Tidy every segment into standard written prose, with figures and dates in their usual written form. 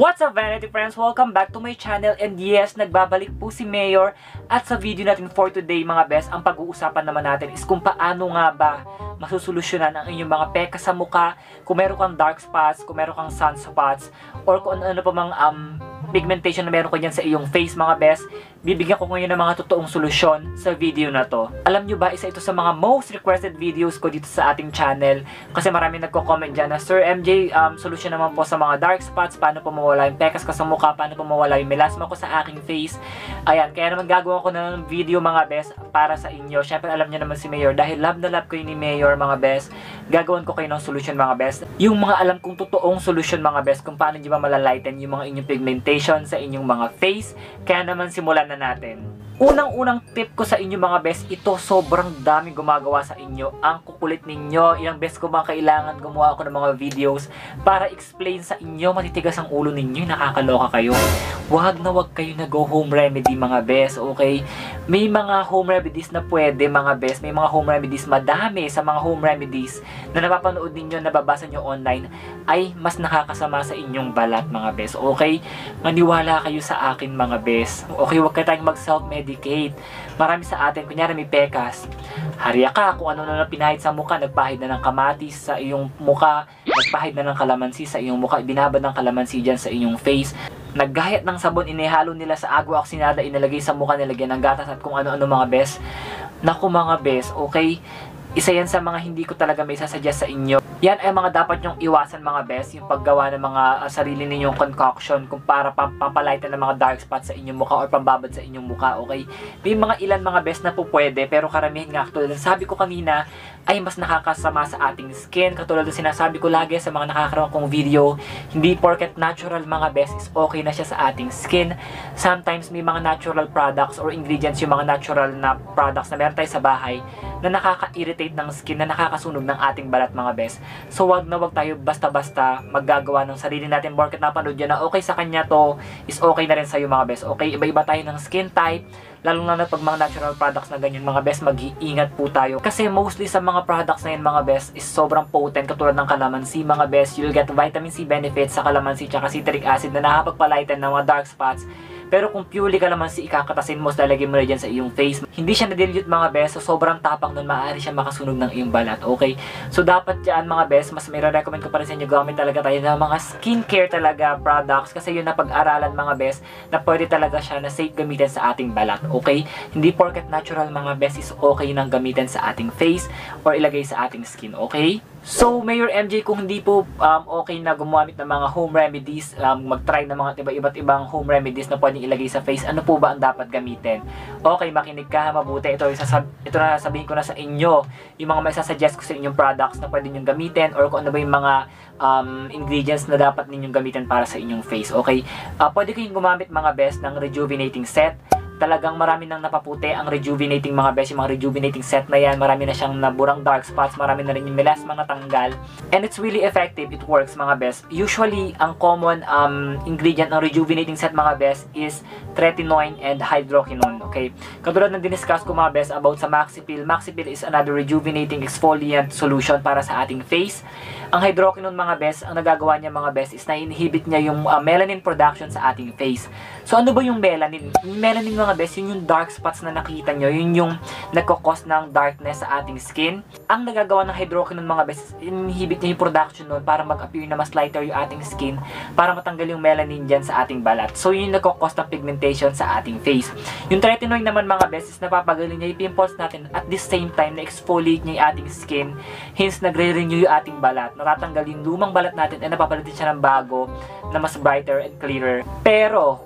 What's up, Vanity Friends? Welcome back to my channel, and yes, nagbabalik po si Mayor. At sa video natin for today mga best, ang pag-uusapan naman natin is kung paano nga ba masusolusyonan ang inyong mga peka sa mukha, kung meron kang dark spots, kung meron kang sunspots, or kung ano pa mang pigmentation na meron ko dyan sa iyong face mga best. Bibigyan ko ngayon ng mga totoong solusyon sa video na to. Alam nyo ba, isa ito sa mga most requested videos ko dito sa ating channel, kasi marami nagko-comment dyan na, Sir MJ, solusyon naman po sa mga dark spots, paano po mawala yung pekas ko sa mukha, paano po mawala yung melasma ko sa aking face. Ayan, kaya naman gagawa ko na ng video mga best para sa inyo. Syempre alam nyo naman si Mayor, dahil love na love ko yun ni Mayor mga best, gagawin ko kayo ng solusyon mga best. Yung mga alam kong totoong solusyon mga best, kung paano nyo ba malalighten yung mga inyong pigmentation sa inyong mga face. Kaya naman simulan na natin. Unang-unang tip ko sa inyo mga best, ito sobrang daming gumagawa sa inyo. Ang kukulit ninyo, ilang beses ko ba kailangan gumawa ako ng mga videos para explain sa inyo, matitigas ang ulo ninyo, nakakaloka kayo. Wag na wag kayo nag-go home remedy mga best, okay? May mga home remedies na pwede mga best, may mga home remedies, madami sa mga home remedies na napapanood ninyo, nababasa nyo online, ay mas nakakasama sa inyong balat mga best, okay? Maniwala kayo sa akin mga best, okay? Wag kayo tayong mag-self-medicate. Marami sa atin, kunyari may PEKAS, harya ka kung ano na pinahid sa mukha, nagpahid na ng kamatis sa iyong mukha, nagpahid na ng kalamansi sa iyong mukha, binabad ng kalamansi dyan sa inyong face, naggahit ng sabon, inihalo nila sa agua oxinada, inilagay sa mukha, nilagyan ng gatas at kung ano-ano mga best. Naku mga best, okay? Isa yan sa mga hindi ko talaga may sasuggest sa inyo. Yan ay mga dapat nyong iwasan mga best, yung paggawa ng mga sarili ninyong concoction kung para pampalighten ng mga dark spots sa inyong mukha or pambabad sa inyong mukha, okay? May mga ilan mga best na po pwede, pero karamihan nga, katulad sabi ko kanina, ay mas nakakasama sa ating skin. Katulad ng sinasabi ko lagi sa mga nakakaroon kong video, hindi porket natural mga best is okay na siya sa ating skin. Sometimes may mga natural products or ingredients, yung mga natural na products na meron tayo sa bahay, na nakaka-irritate ng skin, na nakakasunog ng ating balat mga best. So wag na wag tayo basta-basta maggagawa ng sarili natin porket napanood yan na okay sa kanya to, is okay na rin sa'yo mga best. Okay, iba-iba tayo ng skin type, lalo na pag mga natural products na ganyan mga best, mag-iingat po tayo. Kasi mostly sa mga products na yun mga best is sobrang potent, katulad ng calamansi mga best. You'll get vitamin C benefits sa calamansi tsaka citric acid na nakapagpalighten ng mga dark spots. Pero kung purely calamansi ikakatasin mo, lalagay mo na dyan sa iyong face, hindi siya na-dilute mga best, so sobrang tapang nun, maaari siya makasunog ng iyong balat, okay? So dapat dyan mga best, mas may recommend ko pa rin sa inyo, gamit talaga tayo ng mga skincare talaga products, kasi yun na pag-aralan mga best, na pwede talaga siya na safe gamitin sa ating balat, okay? Hindi porket natural mga best is okay nang gamitin sa ating face or ilagay sa ating skin, okay? So, Mayor MJ, kung hindi po okay na gumamit ng mga home remedies, mag-try ng mga iba't ibang home remedies na pwedeng ilagay sa face, ano po ba ang dapat gamitin? Okay, makinig ka mabuti. Ito na sabihin ko na sa inyo, yung mga may sasuggest ko sa inyong products na pwede nyong gamitin, or kung ano ba yung mga ingredients na dapat ninyong gamitin para sa inyong face, okay? Pwede kayong gumamit mga best ng Rejuvenating Set. Talagang marami nang napaputi ang rejuvenating mga best, yung mga rejuvenating set na yan, marami na siyang naburang dark spots, marami na rin yung melasma natanggal, and it's really effective, it works mga best. Usually, ang common ingredient ng rejuvenating set mga best is tretinoin and hydroquinone, okay? Katulad ng diniscuss ko mga best about sa Maxipil. Maxipil is another rejuvenating exfoliant solution para sa ating face. Ang hydroquinone mga best, ang nagagawa niya mga best is na-inhibit niya yung melanin production sa ating face. So ano ba yung melanin? Yung melanin mga best, yun yung dark spots na nakita nyo, yun yung nagkakos ng darkness sa ating skin. Ang nagagawa ng hydroquinone mga best, inhibit niya yung production nun para mag-appear na mas lighter yung ating skin, para matanggal yung melanin dyan sa ating balat. So yun yung nagkakos ng pigmentation sa ating face. Yung tretinoin naman mga best is napapagaling niya yung pimples natin, at the same time na-exfoliate niya yung ating skin, hence nagre-renew yung ating balat, natatanggal yung lumang balat natin at napapalitin siya ng bago na mas brighter and clearer. Pero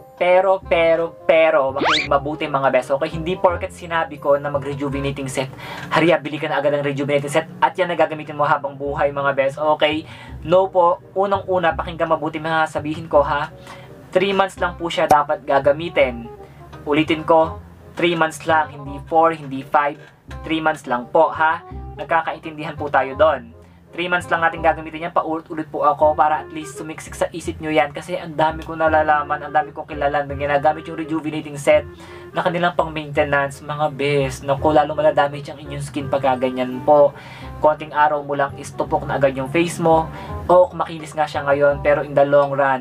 mabuti mga best, okay? Hindi porket sinabi ko na mag-rejuvenating set, hariya, bili ka na agad ng rejuvenating set at yan na gagamitin mo habang buhay mga best, okay? No po. Unang-una, pakinggan mabuti mga sabihin ko ha. 3 months lang po siya dapat gagamitin. Ulitin ko, 3 months lang, hindi 4, hindi 5, 3 months lang po ha. Nagkakaintindihan po tayo doon. 3 months lang natin gagamitin yan, paulit-ulit po ako para at least sumiksik sa isip nyo yan, kasi ang dami kong nalalaman, ang dami kong kilala na ginagamit yung rejuvenating set na kanilang pang maintenance mga best. Naku, lalo maladamage ang inyong skin pagka ganyan po. Konting araw mo lang is tupok na agad yung face mo, o makinis nga siya ngayon, pero in the long run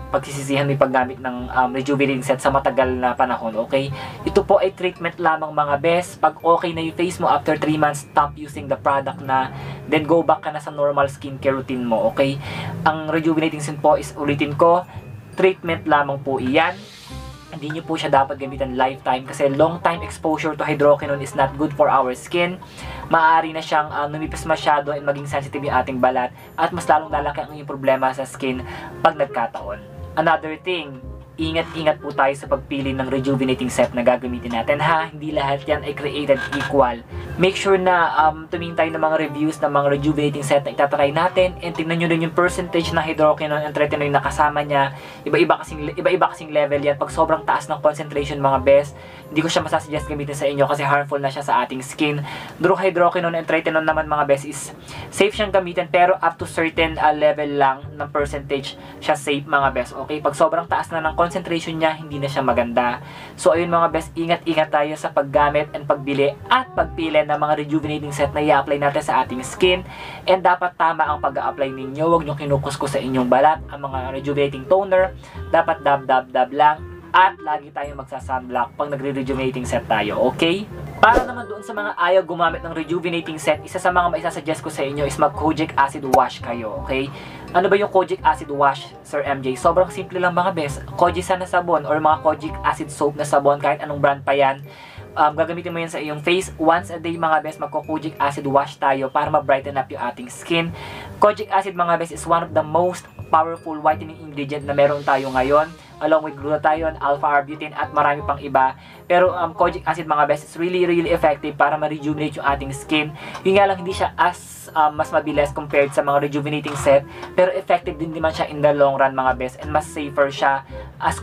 pagsisisihan mo yung paggamit ng rejuvenating set sa matagal na panahon, okay? Ito po ay treatment lamang mga best. Pag okay na yung face mo after 3 months, stop using the product na, then go back ka na sa normal skincare routine mo, okay? Ang rejuvenating set po is, ulitin ko, treatment lamang po iyan. Hindi nyo po siya dapat gamitan lifetime kasi long time exposure to hydroquinone is not good for our skin. Maaari na siyang numipis masyado and maging sensitive yung ating balat at mas lalong lalaki ang iyong problema sa skin pag nagkataon. Another thing, ingat-ingat po tayo sa pagpili ng rejuvenating set na gagamitin natin ha. Hindi lahat yan ay created equal. Make sure na tumingin tayo ng mga reviews ng mga rejuvenating set na itatry natin, and tingnan nyo rin yung percentage ng hydroquinone and tretinoin na kasama niya. Iba-iba kasing level yan. Pag sobrang taas ng concentration mga best, hindi ko siya masasuggest gamitin sa inyo kasi harmful na siya sa ating skin. Through hydroquinone and tretinoin naman mga best is safe siyang gamitin, pero up to certain level lang ng percentage siya safe mga best. Okay, pag sobrang taas na ng concentration niya, hindi na siya maganda. So ayun mga best, ingat-ingat tayo sa paggamit and pagbili at pagpili ng mga rejuvenating set na i-apply natin sa ating skin, and dapat tama ang pag-a-apply ninyo. Huwag nyo kinukuskus sa inyong balat. Ang mga rejuvenating toner dapat dab lang, at lagi tayong magsa-sunblock pag nagre-rejuvenating set tayo, okay? Para naman doon sa mga ayaw gumamit ng rejuvenating set, isa sa mga maisasuggest ko sa inyo is mag-Kojic Acid Wash kayo, okay? Ano ba yung Kojic Acid Wash, Sir MJ? Sobrang simple lang mga best. Kojic na sabon or mga Kojic Acid Soap na sabon, kahit anong brand pa yan. Gagamitin mo yan sa iyong face once a day mga best. Magko-Kojic Acid Wash tayo para ma-brighten up yung ating skin. Kojic Acid mga best is one of the most powerful whitening ingredient na meron tayo ngayon, along with glutathione, alpha-arbutin at marami pang iba. Pero Kojic Acid mga best is really effective para ma-rejuvenate yung ating skin. Yun nga lang, hindi siya as mas mabilis compared sa mga rejuvenating set, pero effective din naman siya in the long run mga best, and mas safer siya as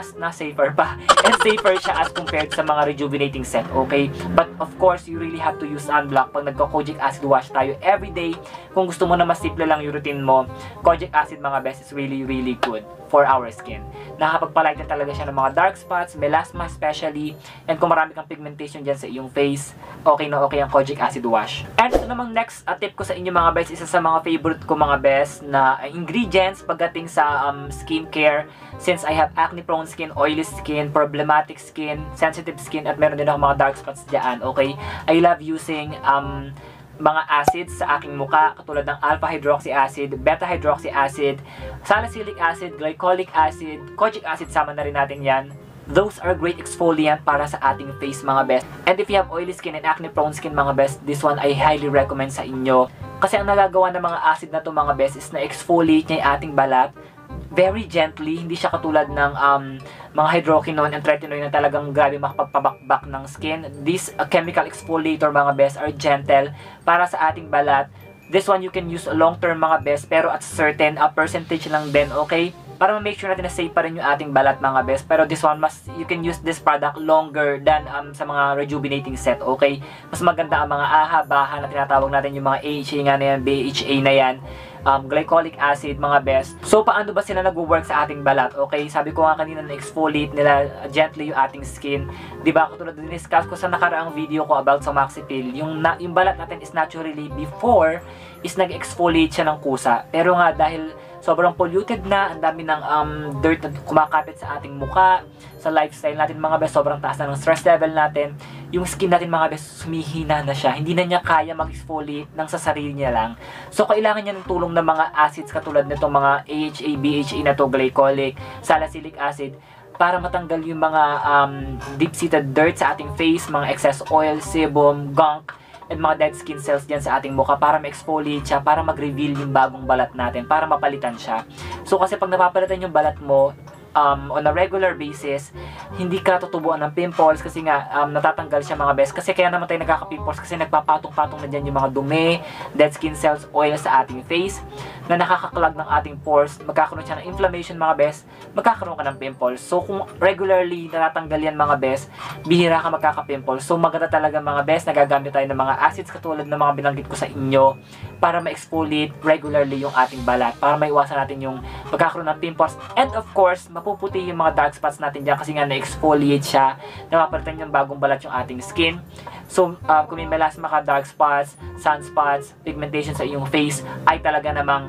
compared sa mga rejuvenating set, okay? But of course, you really have to use sunblock pag nagko-Kojic Acid Wash tayo every day. Kung gusto mo na mas simple lang yung routine mo, Kojic Acid mga best is really good for our skin. Nakakapagpalighten talaga siya ng mga dark spots, melasma especially, and kung marami kang pigmentation dyan sa iyong face, okay na okay ang Kojic Acid Wash. And ito namang next tip ko sa inyo mga best, isa sa mga favorite ko mga best na ingredients pagdating sa skincare, since I have acne prone skin, oily skin, problematic skin, sensitive skin, at meron din ako mga dark spots dyan, okay? I love using mga acids sa aking mukha, katulad ng alpha hydroxy acid, beta hydroxy acid, salicylic acid, glycolic acid, kojic acid, sama na rin natin yan. Those are great exfoliant para sa ating face mga best. And if you have oily skin and acne prone skin mga best, this one I highly recommend sa inyo. Kasi ang nagagawa ng mga acid na to mga best is na exfoliate niya yung ating balat very gently. Hindi siya katulad ng mga hydroquinone and tretinoin na talagang grabe makapagpabakbak ng skin. These chemical exfoliator mga best are gentle para sa ating balat. This one you can use long term mga best, pero at certain percentage lang din, okay? Para ma-make sure natin na safe pa rin yung ating balat mga best. Pero this one, you can use this product longer than sa mga rejuvenating set, okay? Mas maganda ang mga AHA, na tinatawag natin, yung mga AHA nga na yan, BHA na yan, glycolic acid mga best. So paano ba sila nag-work sa ating balat? Okay, sabi ko nga kanina na exfoliate nila gently yung ating skin. Diba, katulad din discuss ko sa nakaraang video ko about sa Maxipil, yung balat natin is naturally before is nag-exfoliate siya ng kusa. Pero nga dahil sobrang polluted na, ang dami ng dirt na kumakapit sa ating mukha, sa lifestyle natin mga best, sobrang taas na ng stress level natin, yung skin natin mga best, sumihina na siya, hindi na niya kaya mag-exfoliate ng sa sarili niya lang. So kailangan niya ng tulong ng mga acids katulad nitong mga AHA, BHA na to, glycolic, salicylic acid, para matanggal yung mga deep-seated dirt sa ating face, mga excess oil, sebum, gunk, and mga dead skin cells dyan sa ating mukha, para ma-exfoliate siya, para mag-reveal yung bagong balat natin, para mapalitan siya. So kasi pag napapalitan yung balat mo on a regular basis, hindi ka tutubuan ng pimples kasi nga natatanggal siya mga best. Kasi kaya naman tayo nagkaka-pimples kasi nagpapatong-patong na dyan yung mga dumi, dead skin cells, oil sa ating face na nakakaklag ng ating pores, magkakaroon siya ng inflammation mga best, magkakaroon ka ng pimples. So kung regularly natatanggal yan mga best, bihira ka magkaka-pimples. So maganda talaga mga best, nagagamit tayo ng mga acids katulad ng mga binanggit ko sa inyo para ma-exfoliate regularly yung ating balat, para maiwasan natin yung magkakaroon ng pimples. And of course, mapuputi yung mga dark spots natin dyan kasi nga na-exfoliate siya, napapalitan yung bagong balat yung ating skin. So, kung may melasma ka, dark spots, sunspots, pigmentation sa iyong face, ay talaga namang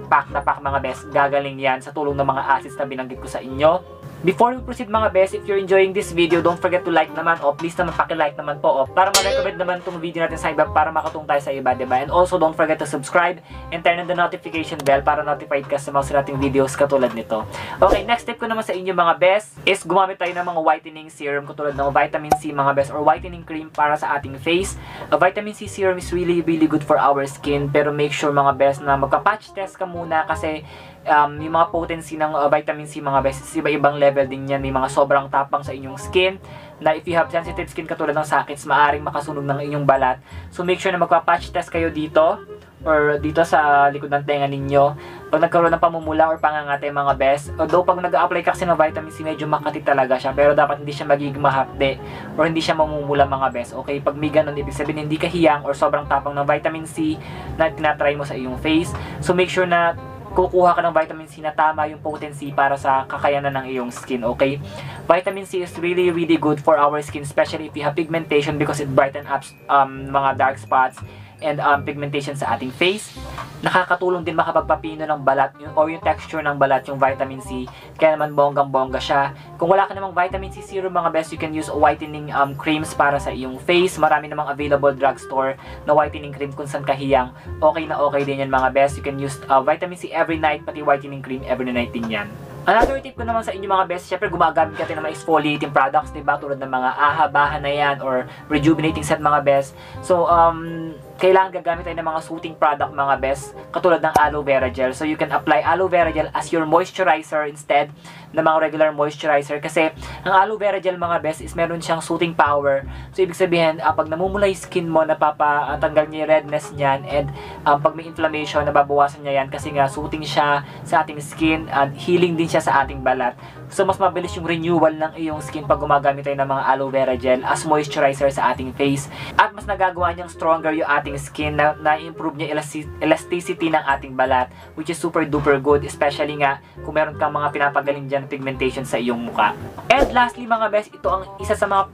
pack na pack mga best. Gagaling yan sa tulong ng mga acids na binanggit ko sa inyo. Before we proceed mga best, if you're enjoying this video, don't forget to like naman o please naman paki-like naman po para ma-recommend naman itong video natin sa iba para makatulong tayo sa iba, diba? And also don't forget to subscribe and turn on the notification bell para notified ka sa mga sinating videos katulad nito. Okay, next tip ko naman sa inyo mga best is gumamit tayo ng mga whitening serum katulad ng vitamin C mga best or whitening cream para sa ating face. A vitamin C serum is really good for our skin, pero make sure mga best na magpa-patch test ka muna kasi yung mga potency ng vitamin C mga best is iba-ibang level din yan. May mga sobrang tapang sa inyong skin na if you have sensitive skin katulad ng sakits, maaring makasunog ng inyong balat. So make sure na magpa-patch test kayo dito or dito sa likod ng tenga ninyo pag nagkaroon ng pamumula or pangangate mga best. Although pag nag-a-apply ka kasi ng vitamin C, medyo makati talaga siya, pero dapat hindi siya magiging mahapde or hindi siya mamumula mga best. Okay, pag may ganun, ibig sabihin hindi ka hiyang or sobrang tapang ng vitamin C na tinatry mo sa iyong face. So make sure na kukuha ka ng vitamin C na tama yung potency para sa kakayanan ng iyong skin, okay? Vitamin C is really good for our skin, especially if you have pigmentation because it brighten up mga dark spots and pigmentation sa ating face. Nakakatulong din makapagpapino ng balat o yung texture ng balat yung vitamin C. Kaya naman bonggang-bongga siya. Kung wala ka namang vitamin C serum mga best, you can use whitening creams para sa iyong face. Marami namang available drugstore na whitening cream kung saan kahiyang. Okay na okay din yan mga best. You can use vitamin C every night, pati whitening cream every night din yan. Another tip ko naman sa inyo mga best, syempre gumagamit ka ng mga exfoliating products, diba? Tulad ng mga AHA na yan or Rejuvenating Set mga best. So, kailangan gagamit tayo ng mga soothing product mga best, katulad ng aloe vera gel. So, you can apply aloe vera gel as your moisturizer instead ng mga regular moisturizer. Kasi, ang aloe vera gel mga best is meron siyang soothing power. So, ibig sabihin, pag namumula yung skin mo, napapatanggal niya yung redness niyan, and pag may inflammation, nababawasan niya yan kasi nga soothing siya sa ating skin at healing din siya sa ating balat. So, mas mabilis yung renewal ng iyong skin pag gumagamit tayo ng mga aloe vera gel as moisturizer sa ating face. At mas nagagawa niyang stronger yung ating skin na improve niya elasticity ng ating balat, which is super duper good, especially nga kung meron kang mga pinapagaling dyan pigmentation sa iyong mukha. And lastly mga best, ito ang isa sa mga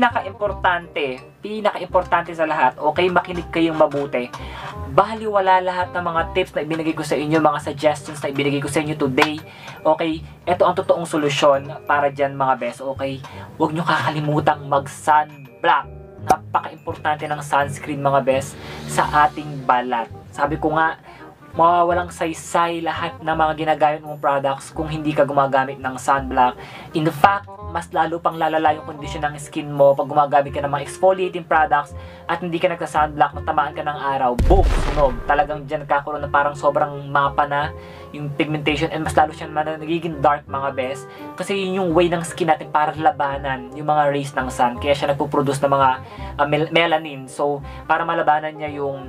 pinaka-importante sa lahat. Okay, makinig kayong mabuti. Baliwala lahat ng mga tips na ibinigay ko sa inyo, mga suggestions na ibinigay ko sa inyo today. Okay, ito ang totoong solusyon para dyan mga best. Okay, huwag nyo kakalimutang mag-sunblock. Napaka-importante ng sunscreen mga best sa ating balat. Sabi ko nga, mawawalang saysay lahat ng mga ginagamit mong products kung hindi ka gumagamit ng sunblock. In fact, mas lalo pang lalala yung kondisyon ng skin mo pag gumagamit ka ng mga exfoliating products at hindi ka nagsa-sunblock, matamaan ka ng araw, boom, sunog. Talagang dyan kakaroon na parang sobrang mapa na yung pigmentation, and mas lalo siya nagiging dark mga best kasi yun yung way ng skin natin para labanan yung mga rays ng sun. Kaya siya nagpo-produce ng mga melanin. So, para malabanan niya yung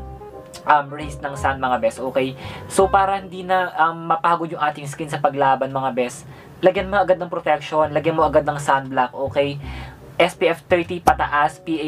rays ng sun mga best, okay? So, para hindi na mapagod yung ating skin sa paglaban mga best, lagyan mo agad ng protection, lagyan mo agad ng sunblock, okay? SPF 30 pataas, PA+++,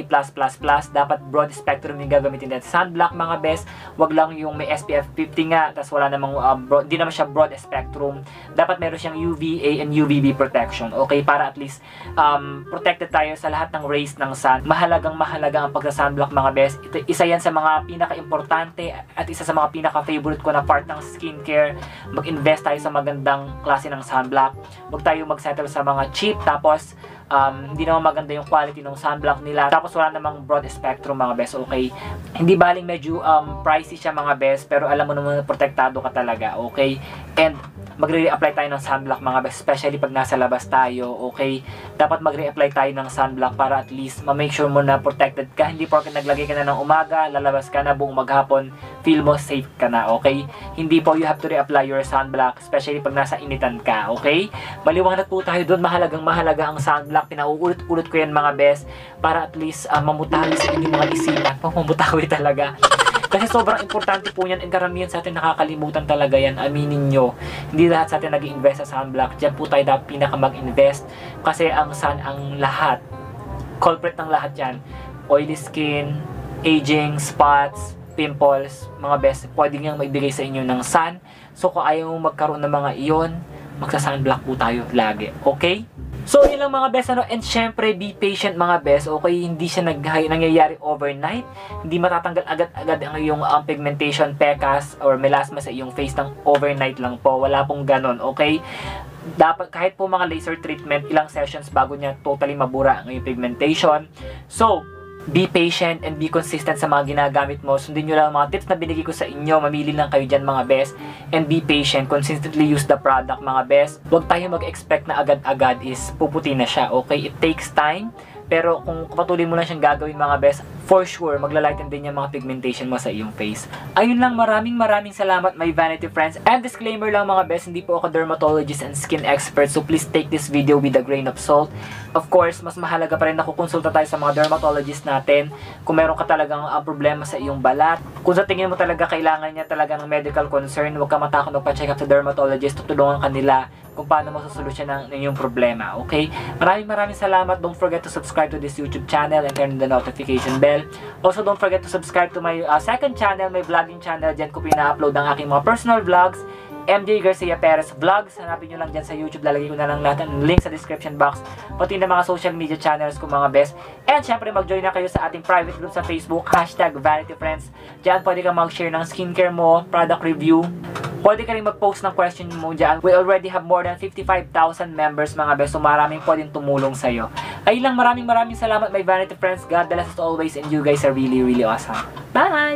dapat broad spectrum yung gagamitin natin. Sunblock mga best, wag lang yung may SPF 50 nga, tas wala namang, hindi naman siya broad spectrum. Dapat meron siyang UVA and UVB protection, okay? Para at least protected tayo sa lahat ng rays ng sun. Mahalaga ang pagsa-sunblock mga best. Isa yan sa mga pinaka-importante at isa sa mga pinaka-favorite ko na part ng skincare. Mag-invest tayo sa magandang klase ng sunblock. Wag tayo mag-settle sa mga cheap, tapos hindi naman maganda yung quality ng sunblock nila, tapos wala namang broad spectrum mga best, okay? Hindi baling medyo pricey siya mga best, pero alam mo naman protektado ka talaga, okay? And magre-reapply tayo ng sunblock mga best, especially pag nasa labas tayo, okay? Dapat magre-apply tayo ng sunblock para at least ma-make sure mo na protected ka. Hindi porket naglagay ka na ng umaga, lalabas ka na buong maghapon, feel mo safe ka na, okay? Hindi po, you have to reapply your sunblock, especially pag nasa initan ka, okay? Maliwanag po tayo doon, mahalaga ang sunblock. Pinauulit-ulit ko yan mga best para at least mamutawi sa inyong mga isipan. Mamutawi talaga. Kasi sobrang importante po yan, and karamihan sa atin nakakalimutan talaga yan, aminin nyo. Hindi lahat sa atin nag-i-invest sa sunblock. Diyan po tayo dapat pinaka mag-invest kasi ang sun ang lahat. Culprit ng lahat yan. Oily skin, aging, spots, pimples, mga best, pwede niyang maibigay sa inyo ng sun. So kung ayaw mo magkaroon ng mga iyon, magsa-sunblock po tayo lagi. Okay? So, yun lang mga best, and syempre, be patient mga best, okay? Hindi siya nangyayari overnight, hindi matatanggal agad-agad ang iyong pigmentation, PEKAS, or melasma sa iyong face ng overnight lang po. Wala pong ganon, okay? Dapat, kahit po mga laser treatment, ilang sessions bago niya totally mabura ang iyong pigmentation. So, be patient and be consistent sa mga ginagamit mo. Sundin nyo lang mga tips na binigay ko sa inyo. Mamili lang kayo dyan mga best. And be patient. Consistently use the product mga best. Huwag tayo mag-expect na agad-agad is puputi na siya. Okay? It takes time. Pero kung patuloy mo lang siyang gagawin mga best, for sure, maglalighten din yung mga pigmentation mo sa iyong face. Ayun lang, maraming salamat my vanity friends. And disclaimer lang mga best, hindi po ako dermatologist and skin expert. So please take this video with a grain of salt. Of course, mas mahalaga pa rin na kukonsulta tayo sa mga dermatologist natin. Kung meron ka talagang problema sa iyong balat. Kung sa tingin mo talaga kailangan niya talaga ng medical concern, huwag ka matakot magpa-check up sa dermatologist. Tutulungan ka nila kung paano mo sasolusyon ng iyong problema. Okay? Maraming salamat. Don't forget to subscribe to this YouTube channel and turn on the notification bell. Also, don't forget to subscribe to my second channel, my vlogging channel. Diyan ko pina-upload ang aking mga personal vlogs. MJ Garcia Perez Vlogs. Hanapin nyo lang dyan sa YouTube. Lalagay ko na lang lahat ng link sa description box. Pati na mga social media channels ko mga best. And syempre mag-join na kayo sa ating private group sa Facebook. #VanityFriends. Diyan pwede kang mag-share ng skincare mo, product review. Pwede ka rin mag-post ng question mo dyan. We already have more than 55,000 members mga best. So maraming pwedeng tumulong sa'yo. Ay lang, maraming salamat my Vanity Friends. God bless us always and you guys are really awesome. Bye!